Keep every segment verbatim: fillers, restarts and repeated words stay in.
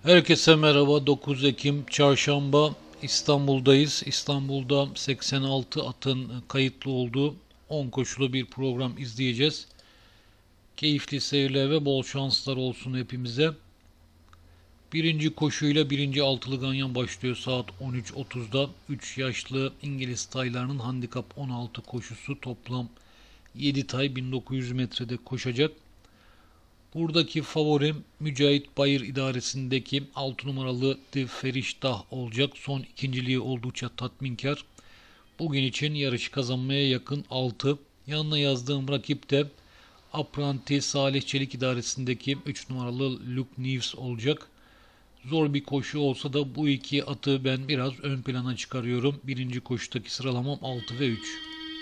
Herkese merhaba. dokuz Ekim Çarşamba İstanbul'dayız. İstanbul'da seksen altı atın kayıtlı olduğu on koşulu bir program izleyeceğiz. Keyifli seyirler ve bol şanslar olsun hepimize. Birinci koşuyla birinci altılı ganyan başlıyor saat on üç otuzda. üç yaşlı İngiliz taylarının handikap on altı koşusu toplam yedi tay bin dokuz yüz metrede koşacak. Buradaki favorim Mücahit Bayır idaresindeki altı numaralı The Feriştah olacak. Son ikinciliği oldukça tatminkar. Bugün için yarışı kazanmaya yakın altı. Yanına yazdığım rakip de Apranti Salih Çelik idaresindeki üç numaralı Luke Neves olacak. Zor bir koşu olsa da bu iki atı ben biraz ön plana çıkarıyorum. Birinci koşudaki sıralamam altı ve üç.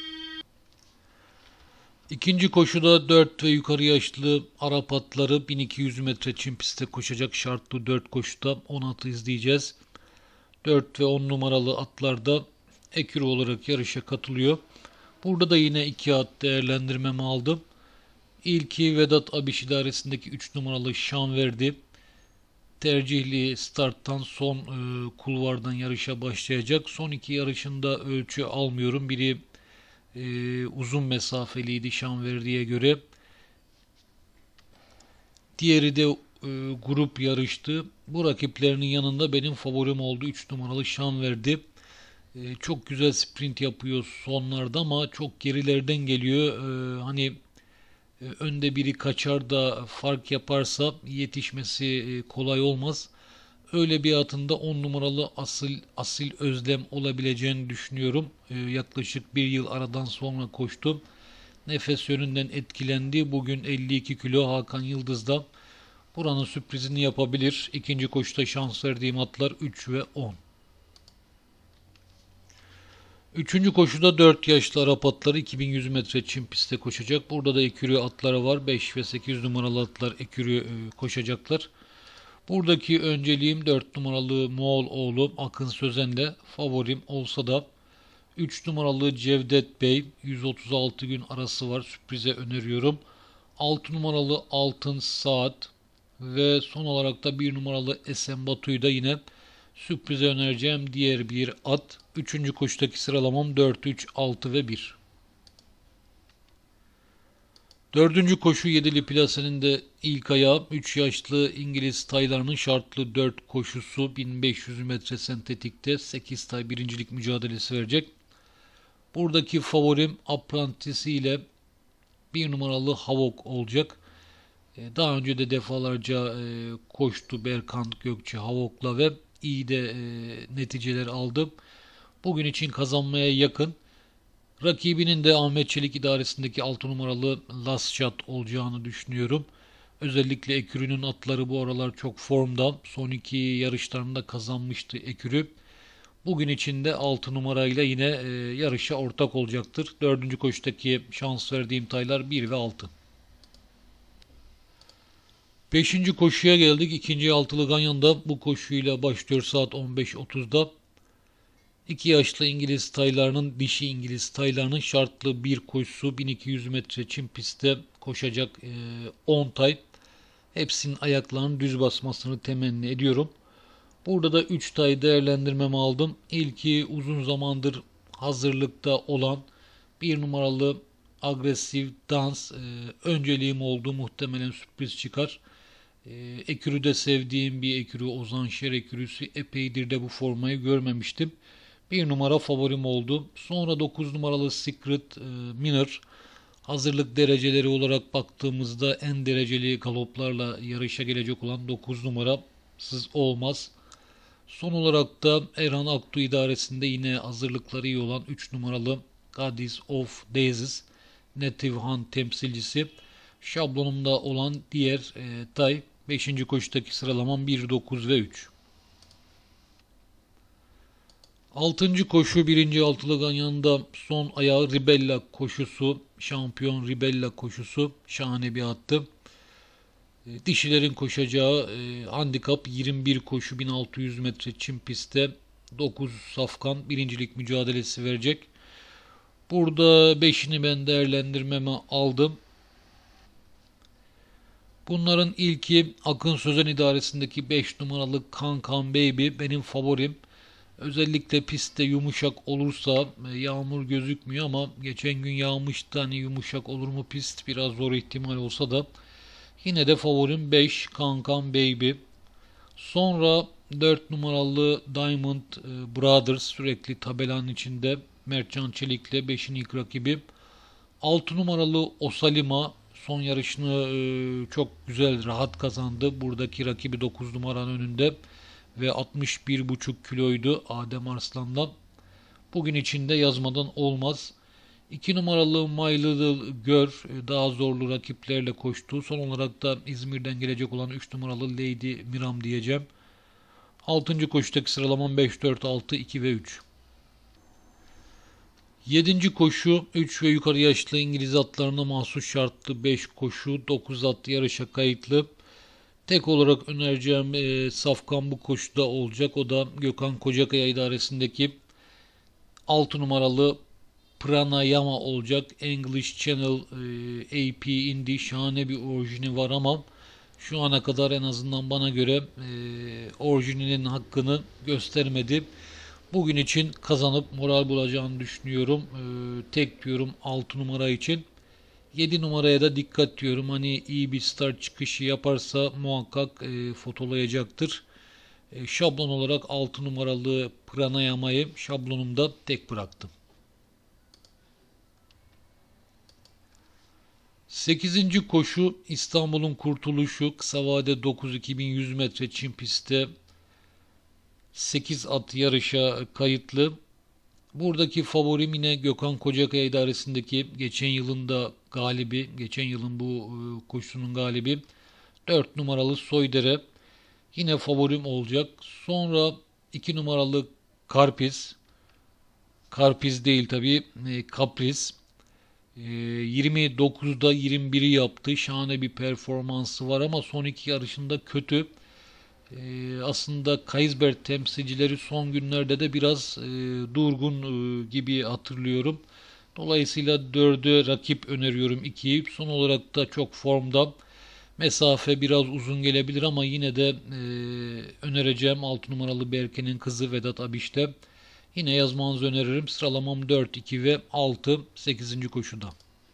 İkinci koşuda dört ve yukarı yaşlı Arap atları bin iki yüz metre çim pistte koşacak şartlı dört koşuda on atı izleyeceğiz. dört ve on numaralı atlar da ekürü olarak yarışa katılıyor. Burada da yine iki at değerlendirmemi aldım. İlki Vedat Abiş idaresindeki üç numaralı Şanverdi. Tercihli starttan son e, kulvardan yarışa başlayacak. Son iki yarışında ölçü almıyorum. Biri e, uzun mesafeliydi Şanverdi'ye göre. Diğeri de e, grup yarıştı. Bu rakiplerinin yanında benim favorim oldu. üç numaralı Şanverdi. E, çok güzel sprint yapıyor sonlarda ama çok gerilerden geliyor. E, hani e, önde biri kaçar da fark yaparsa yetişmesi e, kolay olmaz. Öyle bir atında on numaralı Asil, Asil Özlem olabileceğini düşünüyorum. E, yaklaşık bir yıl aradan sonra koştu. Nefes yönünden etkilendi. Bugün elli iki kilo Hakan Yıldız'da buranın sürprizini yapabilir. İkinci koşuda şans verdiğim atlar üç ve on. Üçüncü koşuda dört yaşlı Arap atları iki bin yüz metre çim pistte koşacak. Burada da ekürü atları var. beş ve sekiz numaralı atlar ekürü e, koşacaklar. Buradaki önceliğim dört numaralı Moğoloğlu Akın Sözen'le favorim olsa da üç numaralı Cevdet Bey yüz otuz altı gün arası var. Sürprize öneriyorum. altı numaralı Altın Saat ve son olarak da bir numaralı Esen Batu'yu da yine sürprize önereceğim diğer bir at. Üçüncü koşudaki sıralamam dört, üç, altı ve bir. Dördüncü koşu yedili plasenin de ilk ayağı üç yaşlı İngiliz taylarının şartlı dört koşusu bin beş yüz metre sentetikte sekiz tay birincilik mücadelesi verecek. Buradaki favorim Apprentice ile bir numaralı Havok olacak. Daha önce de defalarca koştu Berkant Gökçe Havok'la ve iyi de neticeler aldı. Bugün için kazanmaya yakın. Rakibinin de Ahmet Çelik idaresindeki altı numaralı Last Shot olacağını düşünüyorum. Özellikle Ekürü'nün atları bu aralar çok formda. Son iki yarışlarında kazanmıştı Ekürü. Bugün için de altı numarayla yine e, yarışa ortak olacaktır. Dördüncü koşudaki şans verdiğim taylar bir ve altı. Beşinci koşuya geldik. İkinci altılı Ganyan'da bu koşuyla başlıyor saat on beş otuzda. İki yaşlı İngiliz taylarının, dişi İngiliz taylarının şartlı bir koşusu bin iki yüz metre çim pistte koşacak e, on tay. Hepsinin ayaklarının düz basmasını temenni ediyorum. Burada da üç tay değerlendirmemi aldım. İlki uzun zamandır hazırlıkta olan bir numaralı agresif dans. E, önceliğim oldu. Muhtemelen sürpriz çıkar. E, ekürü sevdiğim bir ekürü. Ozan Şer ekürüsü. Epeydir de bu formayı görmemiştim. Bir numara favorim oldu. Sonra dokuz numaralı Secret e, Minor. Hazırlık dereceleri olarak baktığımızda en dereceli galoplarla yarışa gelecek olan dokuz numarasız olmaz. Son olarak da Erhan Aktu idaresinde yine hazırlıkları iyi olan üç numaralı Goddess of Daisies Native Hunt temsilcisi. Şablonumda olan diğer e, tay beşinci koşudaki sıralamam bir, dokuz ve üç. Altıncı koşu birinci altılı ganyanında son ayağı Ribella koşusu. Şampiyon Ribella koşusu. Şahane bir attı. E, dişilerin koşacağı e, handikap yirmi bir koşu bin altı yüz metre çim pistte dokuz safkan birincilik mücadelesi verecek. Burada beşini ben değerlendirmeme aldım. Bunların ilki Akın Sözen idaresindeki beş numaralı Kankan Baby benim favorim. Özellikle pistte yumuşak olursa, e, yağmur gözükmüyor ama geçen gün yağmıştı, hani yumuşak olur mu pist biraz zor ihtimal olsa da yine de favorim beş Kankan Baby. Sonra dört numaralı Diamond e, Brothers sürekli tabelanın içinde, Mertcan Çelik'le beşin ilk rakibi. altı numaralı Osalima son yarışını e, çok güzel rahat kazandı. Buradaki rakibi dokuz numaranın önünde ve altmış bir buçuk kiloydu Adem Arslan'dan. Bugün içinde yazmadan olmaz. iki numaralı My Little Girl daha zorlu rakiplerle koştu. Son olarak da İzmir'den gelecek olan üç numaralı Lady Miram diyeceğim. altıncı koşudaki sıralamam beş, dört, altı, iki ve üç. yedinci koşu üç ve yukarı yaşlı İngiliz atlarına mahsus şartlı beş koşu, dokuz at yarışa kayıtlı. Tek olarak önereceğim e, safkan bu koşuda olacak. O da Gökhan Kocakaya idaresindeki altı numaralı Pranayama olacak. English Channel e, A P Indy şahane bir orijini var ama şu ana kadar en azından bana göre e, orijininin hakkını göstermedi. Bugün için kazanıp moral bulacağını düşünüyorum. E, tek diyorum altı numara için. yedi numaraya da dikkat diyorum. Hani iyi bir start çıkışı yaparsa muhakkak e, fotolayacaktır. E, şablon olarak altı numaralı Pranayama'yı şablonumda tek bıraktım. sekizinci koşu İstanbul'un kurtuluşu kısa vade dokuz iki bin yüz metre çim pistte sekiz at yarışa kayıtlı. Buradaki favorim yine Gökhan Kocakaya idaresindeki geçen yılın da galibi, geçen yılın bu e, koşusunun galibi dört numaralı Soydere. Yine favorim olacak. Sonra iki numaralı Karpiz. Karpiz değil tabi, e, Capriz. E, yirmi dokuzda yirmi biri yaptı. Şahane bir performansı var ama son iki yarışında kötü. Ee, aslında Kaysberg temsilcileri son günlerde de biraz e, durgun e, gibi hatırlıyorum. Dolayısıyla dörde rakip öneriyorum ikiyi. Son olarak da çok formda. Mesafe biraz uzun gelebilir ama yine de e, önereceğim altı numaralı Berke'nin kızı Vedat Abiş'te. Yine yazmanızı öneririm. Sıralamam dört, iki ve altı sekizinci koşuda.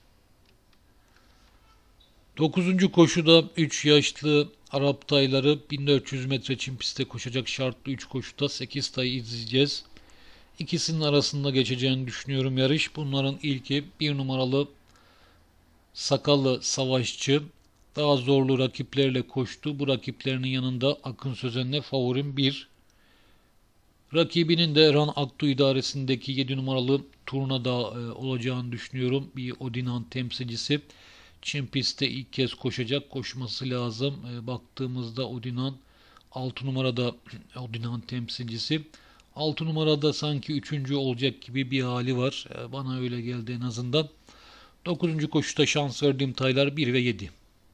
dokuzuncu koşuda üç yaşlı Arap tayları bin dört yüz metre çim pistte koşacak şartlı üç koşuda sekiz tayı izleyeceğiz. İkisinin arasında geçeceğini düşünüyorum yarış. Bunların ilki bir numaralı Sakallı Savaşçı. Daha zorlu rakiplerle koştu. Bu rakiplerinin yanında Akın Sözen'le favorim bir. Rakibinin de Ran Aktu idaresindeki yedi numaralı Turna'da e, olacağını düşünüyorum. Bir Odinan temsilcisi. Çim pistte ilk kez koşacak. Koşması lazım. E, baktığımızda Odinan altı numarada Odinan temsilcisi. altı numarada sanki üçüncü olacak gibi bir hali var. E, bana öyle geldi en azından. dokuzuncu koşuda şans verdiğim taylar bir ve yedi.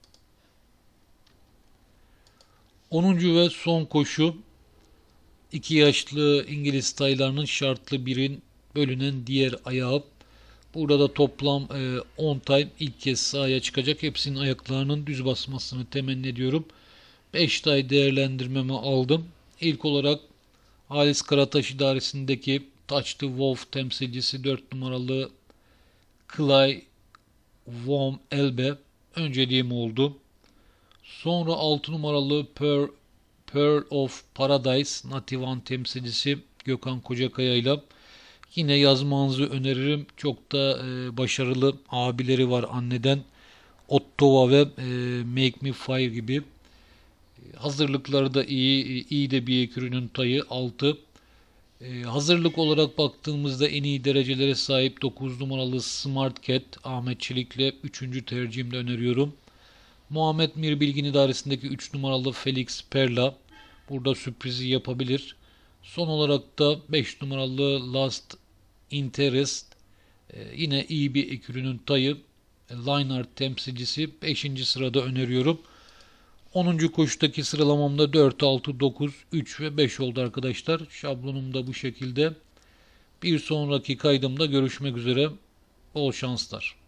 onuncu ve son koşu iki yaşlı İngiliz taylarının şartlı birin bölünen diğer ayağı. Burada da toplam on tay ilk kez sahaya çıkacak. Hepsinin ayaklarının düz basmasını temenni ediyorum. beş tay değerlendirmemi aldım. İlk olarak Halis Karataş idaresindeki Touch the Wolf temsilcisi dört numaralı Clay Vom Elbe önceliğim oldu. Sonra altı numaralı Pearl, Pearl of Paradise Nativan temsilcisi Gökhan Kocakaya ile yine yazmanızı öneririm. Çok da e, başarılı abileri var anneden. Ottawa ve e, Make Me Fire gibi. Hazırlıkları da iyi. İyi de bir ekürünün tayı altı. E, hazırlık olarak baktığımızda en iyi derecelere sahip dokuz numaralı Smart Cat Ahmet Çelik'le üçüncü tercihimde öneriyorum. Muhammed Mir Bilgin idaresindeki üç numaralı Felix Perla burada sürprizi yapabilir. Son olarak da beş numaralı Last Interest ee, yine iyi bir ekürünün tayı Lineart temsilcisi beşinci sırada öneriyorum. onuncu koşudaki sıralamamda dört, altı, dokuz, üç ve beş oldu arkadaşlar. Şablonum da bu şekilde. Bir sonraki kaydımda görüşmek üzere. Bol şanslar.